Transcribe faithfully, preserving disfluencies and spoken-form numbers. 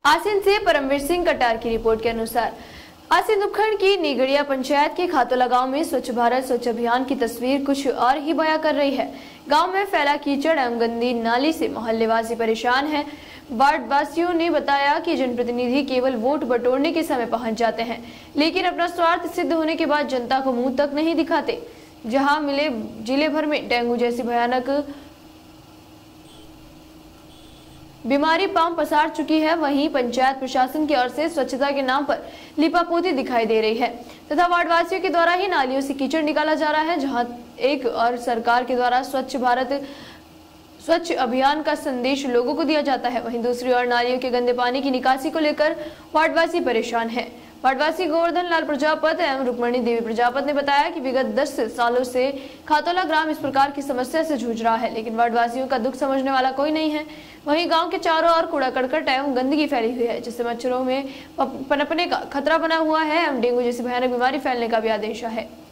आसीन से परमवीर सिंह कटार की रिपोर्ट के अनुसार आसीन उपखंड की निगड़िया पंचायत के खातोला गांव में स्वच्छ भारत स्वच्छ अभियान की तस्वीर कुछ और ही बयां कर रही है। गांव में फैला कीचड़ एवं गंदी नाली से मोहल्लेवासी परेशान हैं। वार्ड वासियों ने बताया कि जनप्रतिनिधि केवल वोट बटोरने के समय पहुंच जाते हैं, लेकिन अपना स्वार्थ सिद्ध होने के बाद जनता को मुंह तक नहीं दिखाते। जहां मिले जिले भर में डेंगू जैसी भयानक बीमारी पांव पसार चुकी है, वहीं पंचायत प्रशासन की ओर से स्वच्छता के नाम पर लिपापोती दिखाई दे रही है तथा वार्डवासियों के द्वारा ही नालियों से कीचड़ निकाला जा रहा है। जहां एक और सरकार के द्वारा स्वच्छ भारत स्वच्छ अभियान का संदेश लोगों को दिया जाता है, वहीं दूसरी ओर नालियों के गंदे पानी की निकासी को लेकर वार्डवासी परेशान है। वार्डवासी गोवर्धन लाल प्रजापत एवं रुक्मणी देवी प्रजापत ने बताया कि विगत दस सालों से खातोला ग्राम इस प्रकार की समस्या से जूझ रहा है, लेकिन वार्डवासियों का दुख समझने वाला कोई नहीं है। वहीं गांव के चारों ओर कूड़ा करकट एवं गंदगी फैली हुई है, जिससे मच्छरों में पनपने का खतरा बना हुआ है एवं डेंगू जैसी भयानक बीमारी फैलने का भी आदेश है।